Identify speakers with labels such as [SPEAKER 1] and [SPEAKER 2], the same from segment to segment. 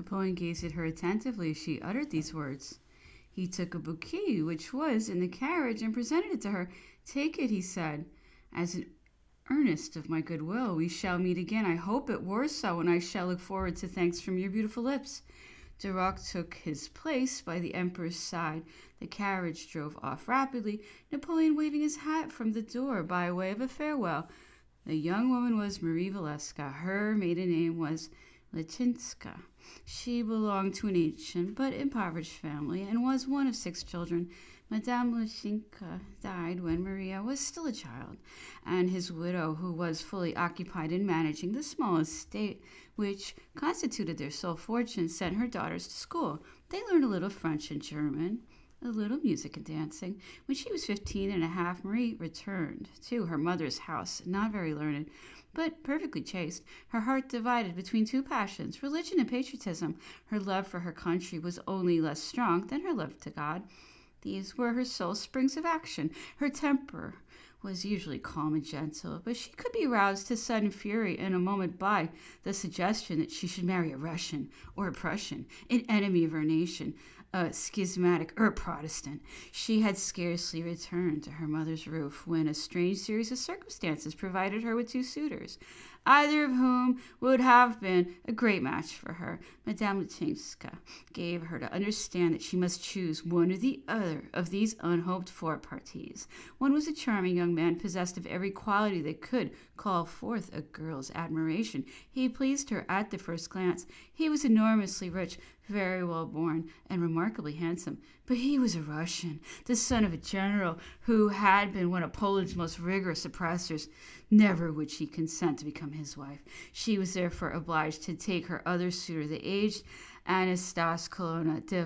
[SPEAKER 1] Napoleon gazed at her attentively as she uttered these words. He took a bouquet which was in the carriage and presented it to her. "Take it," he said, "as an earnest of my goodwill. We shall meet again, I hope, at Warsaw, and I shall look forward to thanks from your beautiful lips." Duroc took his place by the Emperor's side. The carriage drove off rapidly, Napoleon waving his hat from the door by way of a farewell. The young woman was Marie Walewska. Her maiden name was Leczinska. She belonged to an ancient but impoverished family and was one of 6 children. Madame Leczinska died when Maria was still a child, and his widow, who was fully occupied in managing the small estate which constituted their sole fortune, sent her daughters to school. They learned a little French and German, a little music and dancing. When she was 15 and a half, Marie returned to her mother's house, not very learned, but perfectly chaste, her heart divided between 2 passions, religion and patriotism. Her love for her country was only less strong than her love to God. These were her sole springs of action. Her temper was usually calm and gentle, but she could be roused to sudden fury in a moment by the suggestion that she should marry a Russian or a Prussian, an enemy of her nation, a schismatic or a Protestant. She had scarcely returned to her mother's roof when a strange series of circumstances provided her with 2 suitors, either of whom would have been a great match for her. Madame Leczinska gave her to understand that she must choose one or the other of these unhoped-for parties. One was a charming young man possessed of every quality that could call forth a girl's admiration. He pleased her at the first glance. He was enormously rich, very well born, and remarkably handsome. But he was a Russian, the son of a general who had been one of Poland's most rigorous oppressors. Never would she consent to become his wife. She was therefore obliged to take her other suitor, the aged Anastas Colonna de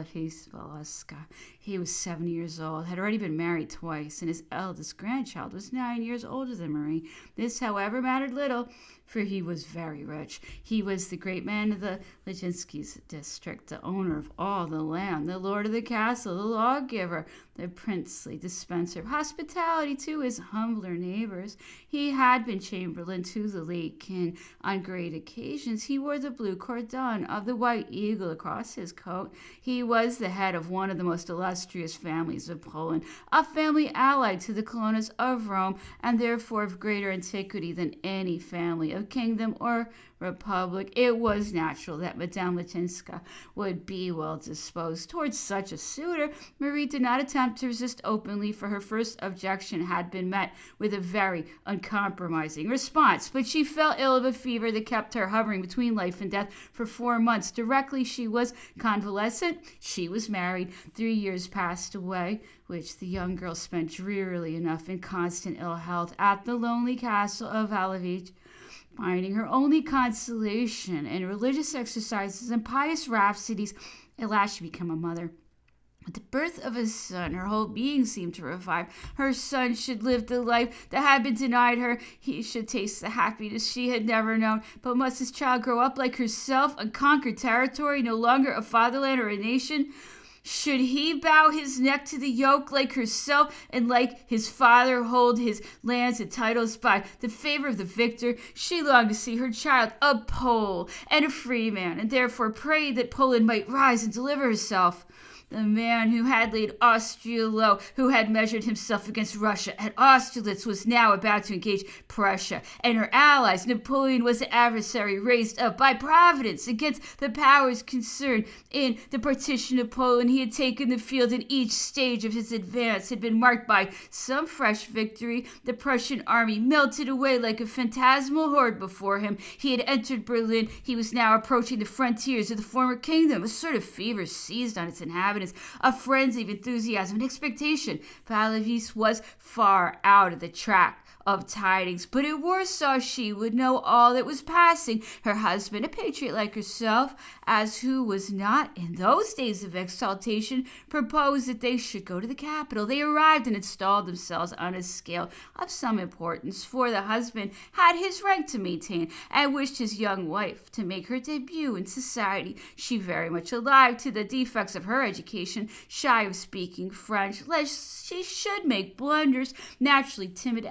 [SPEAKER 1] Walewska. He was 7 years old, had already been married twice, and his eldest grandchild was 9 years older than Marie. This, however, mattered little, for he was very rich. He was the great man of the Leczinski's district, the owner of all the land, the lord of the castle, the lawgiver, the princely dispenser of hospitality to his humbler neighbors. He had been chamberlain to the late king. On great occasions he wore the blue cordon of the white eagle across his coat. He was the head of one of the most illustrious families of Poland, a family allied to the Colonnas of Rome, and therefore of greater antiquity than any family of kingdom or republic. It was natural that Madame Leczinska would be well disposed towards such a suitor. Marie did not attempt to resist openly, for her first objection had been met with a very uncompromising response. But she fell ill of a fever that kept her hovering between life and death for 4 months. Directly she was convalescent, she was married. 3 years passed away, which the young girl spent drearily enough in constant ill health at the lonely castle of Walewicz, finding her only consolation in religious exercises and pious rhapsodies. At last she became a mother. With the birth of a son, her whole being seemed to revive. Her son should live the life that had been denied her. He should taste the happiness she had never known. But must his child grow up like herself, unconquered territory, no longer a fatherland or a nation? Should he bow his neck to the yoke like herself, and like his father hold his lands and titles by the favor of the victor? She longed to see her child a Pole and a free man, and therefore prayed that Poland might rise and deliver herself. The man who had laid Austria low, who had measured himself against Russia at Austerlitz, was now about to engage Prussia and her allies. Napoleon was the adversary raised up by Providence against the powers concerned in the partition of Poland. He had taken the field, and each stage of his advance had been marked by some fresh victory. The Prussian army melted away like a phantasmal horde before him. He had entered Berlin. He was now approaching the frontiers of the former kingdom. A sort of fever seized on its inhabitants, a frenzy of enthusiasm and expectation. Walewicz was far out of the track of tidings, but at Warsaw she would know all that was passing. Her husband, a patriot like herself, as who was not in those days of exaltation, proposed that they should go to the capital. They arrived and installed themselves on a scale of some importance, for the husband had his rank to maintain and wished his young wife to make her debut in society. She, very much alive to the defects of her education, shy of speaking French, lest she should make blunders, naturally timid and retired,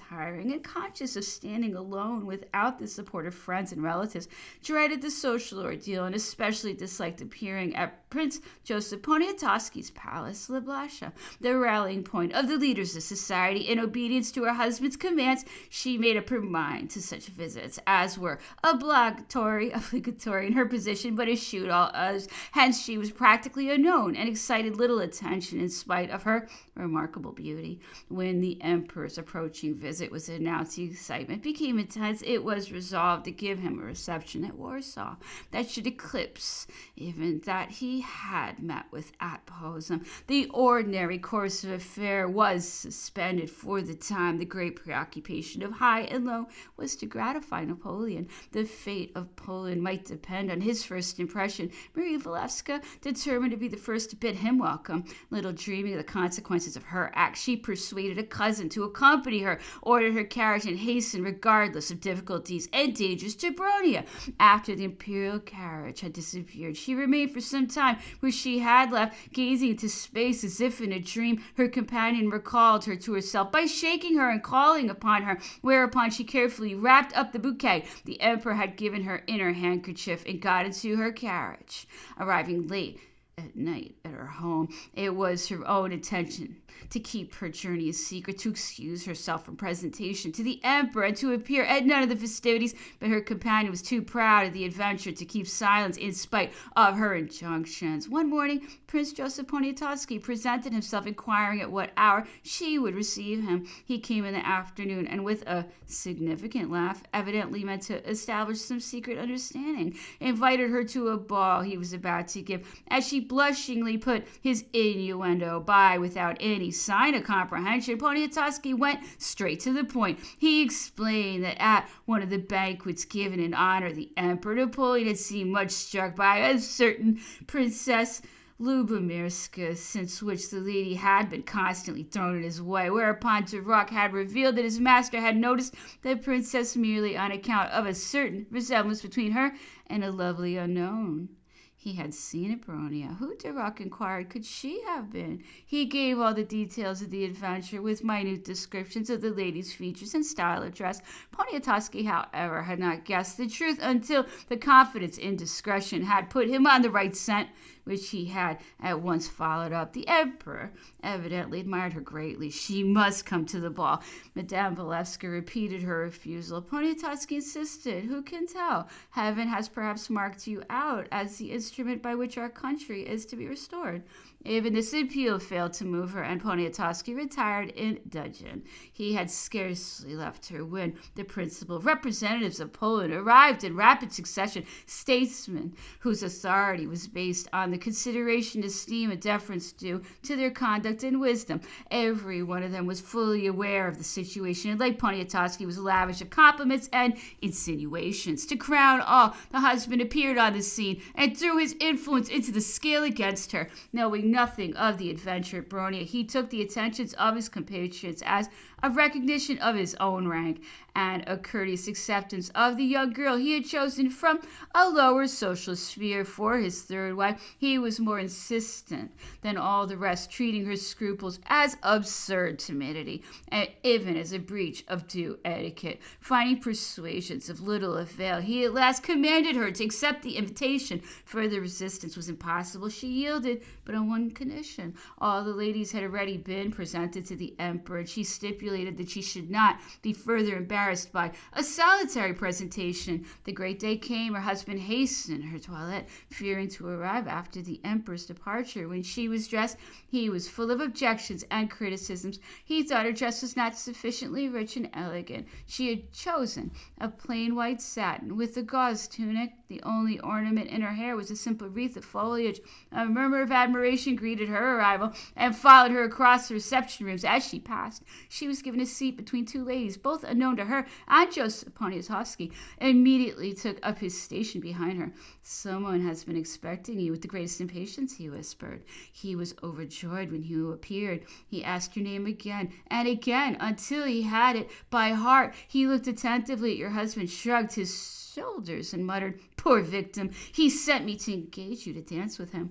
[SPEAKER 1] retiring, and conscious of standing alone without the support of friends and relatives, dreaded the social ordeal and especially disliked appearing at Prince Joseph Poniatowski's palace, Liblasha, the rallying point of the leaders of society. In obedience to her husband's commands, she made up her mind to such visits as were obligatory in her position, but eschewed all others. Hence, she was practically unknown and excited little attention in spite of her remarkable beauty. When the emperor's approaching visit was announced, the excitement became intense. It was resolved to give him a reception at Warsaw that should eclipse even that he had met with at Posen. The ordinary course of affair was suspended for the time. The great preoccupation of high and low was to gratify Napoleon. The fate of Poland might depend on his first impression. Maria Walewska determined to be the first to bid him welcome. Little dreaming of the consequences of her act, she persuaded a cousin to accompany her, ordered her carriage, and hastened, regardless of difficulties and dangers, to Bronia. After the imperial carriage had disappeared, she remained for some time where she had left, gazing into space as if in a dream. Her companion recalled her to herself by shaking her and calling upon her, whereupon she carefully wrapped up the bouquet the emperor had given her in her handkerchief and got into her carriage. Arriving late at night at her home, it was her own intention to keep her journey a secret, to excuse herself from presentation to the emperor, and to appear at none of the festivities, but her companion was too proud of the adventure to keep silence in spite of her injunctions. One morning, Prince Joseph Poniatowski presented himself, inquiring at what hour she would receive him. He came in the afternoon, and with a significant laugh, evidently meant to establish some secret understanding, invited her to a ball he was about to give. As she blushingly put his innuendo by without any sign of comprehension, Poniatowski went straight to the point. He explained that at one of the banquets given in honor of the Emperor, Napoleon had seemed much struck by a certain Princess Lubomirska, since which the lady had been constantly thrown in his way, whereupon Frederic had revealed that his master had noticed the princess merely on account of a certain resemblance between her and a lovely unknown he had seen at Bronia. Who, Frederic inquired, could she have been? He gave all the details of the adventure, with minute descriptions of the lady's features and style of dress. Poniatowski, however, had not guessed the truth until the confidence in discretion had put him on the right scent, which he had at once followed up. The emperor evidently admired her greatly. She must come to the ball. Madame Walewska repeated her refusal. Poniatowski insisted. Who can tell? Heaven has perhaps marked you out as the instrument by which our country is to be restored. Even this appeal failed to move her, and Poniatowski retired in dudgeon. He had scarcely left her when the principal representatives of Poland arrived in rapid succession, statesmen whose authority was based on the consideration, esteem, and deference due to their conduct and wisdom. Every one of them was fully aware of the situation, and like Poniatowski was lavish of compliments and insinuations. To crown all, the husband appeared on the scene and threw his influence into the scale against her. Knowing nothing of the adventure at Bronia, he took the attentions of his compatriots as a recognition of his own rank and a courteous acceptance of the young girl he had chosen from a lower social sphere for his third wife. He was more insistent than all the rest, treating her scruples as absurd timidity, and even as a breach of due etiquette. Finding persuasions of little avail, he at last commanded her to accept the invitation. Further resistance was impossible. She yielded, but on one condition. All the ladies had already been presented to the emperor, and she stipulated that she should not be further embarrassed by a solitary presentation. The great day came. Her husband hastened her toilette, fearing to arrive after the emperor's departure. When she was dressed, he was full of objections and criticisms. He thought her dress was not sufficiently rich and elegant. She had chosen a plain white satin with a gauze tunic. The only ornament in her hair was a simple wreath of foliage. A murmur of admiration greeted her arrival and followed her across the reception rooms. As she passed, she was given a seat between two ladies, both unknown to her, and Joseph Poniatowski immediately took up his station behind her. "Someone has been expecting you with the greatest impatience," he whispered. He was overjoyed when you appeared. He asked your name again and again until he had it by heart. He looked attentively at your husband, shrugged his shoulders, and muttered, "Poor victim! He sent me to engage you to dance with him."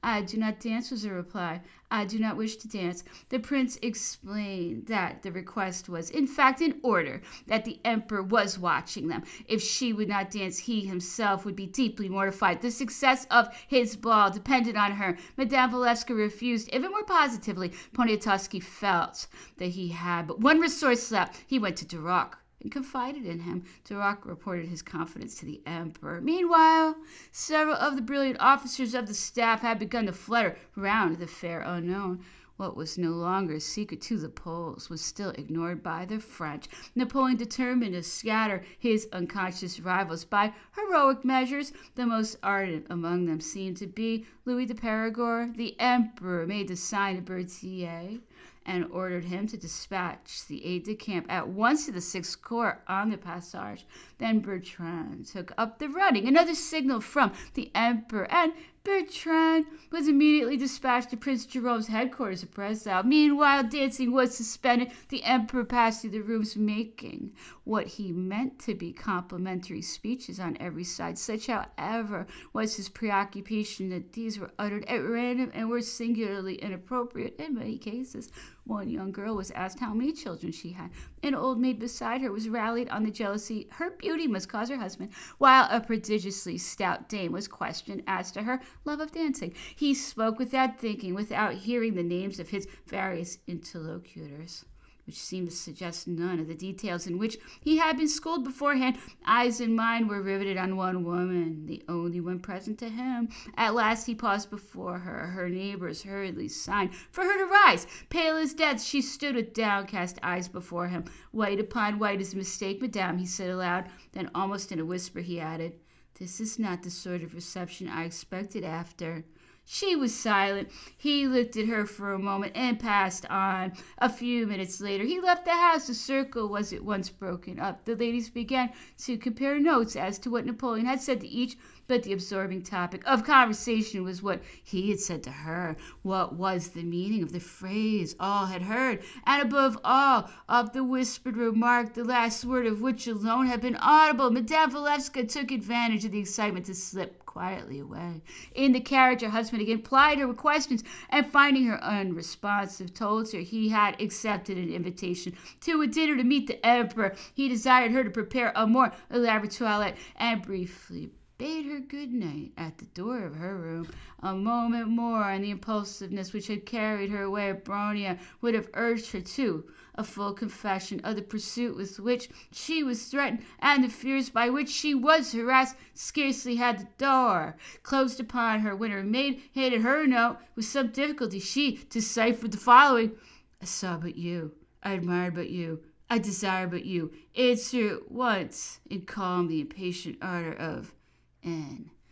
[SPEAKER 1] I do not dance, was the reply. I do not wish to dance. The prince explained that the request was, in fact, in order, that the emperor was watching them. If she would not dance, he himself would be deeply mortified. The success of his ball depended on her. Madame Walewska refused. Even more positively, Poniatowski felt that he had but one resource left. He went to Duroc and confided in him. Duroc reported his confidence to the emperor. Meanwhile, several of the brilliant officers of the staff had begun to flutter round the fair unknown. What was no longer a secret to the Poles was still ignored by the French. Napoleon determined to scatter his unconscious rivals by heroic measures. The most ardent among them seemed to be Louis de Perigord. The emperor made the sign of Berthier and ordered him to dispatch the aide-de-camp at once to the Sixth Corps on the Passage. Then Bertrand took up the running. Another signal from the emperor, and Bertrand was immediately dispatched to Prince Jerome's headquarters at Breslau. Meanwhile, dancing was suspended. The emperor passed through the rooms making what he meant to be complimentary speeches on every side. Such, however, was his preoccupation that these were uttered at random and were singularly inappropriate in many cases. One young girl was asked how many children she had. An old maid beside her was rallied on the jealousy her beauty must cause her husband, while a prodigiously stout dame was questioned as to her love of dancing. He spoke without thinking, without hearing the names of his various interlocutors, which seemed to suggest none of the details in which he had been schooled beforehand. Eyes and mind were riveted on one woman, the only one present to him. At last he paused before her. Her neighbors hurriedly signed for her to rise. Pale as death, she stood with downcast eyes before him. White upon white is a mistake, madame, he said aloud. Then almost in a whisper he added, this is not the sort of reception I expected after. She was silent. He looked at her for a moment and passed on. A few minutes later, he left the house. The circle was at once broken up. The ladies began to compare notes as to what Napoleon had said to each, but the absorbing topic of conversation was what he had said to her. What was the meaning of the phrase all had heard, and above all, of the whispered remark, the last word of which alone had been audible? Madame Walewska took advantage of the excitement to slip quietly away. In the carriage, her husband again plied her with questions, and finding her unresponsive, told her he had accepted an invitation to a dinner to meet the emperor. He desired her to prepare a more elaborate toilette, and briefly bade her good night at the door of her room. A moment more, and the impulsiveness which had carried her away at Bronia would have urged her to a full confession of the pursuit with which she was threatened, and the fears by which she was harassed. Scarcely had the door closed upon her when her maid handed her a note. With some difficulty she deciphered the following: I saw but you, I admired but you, I desire but you. Answer at once, and calm the impatient ardor of N.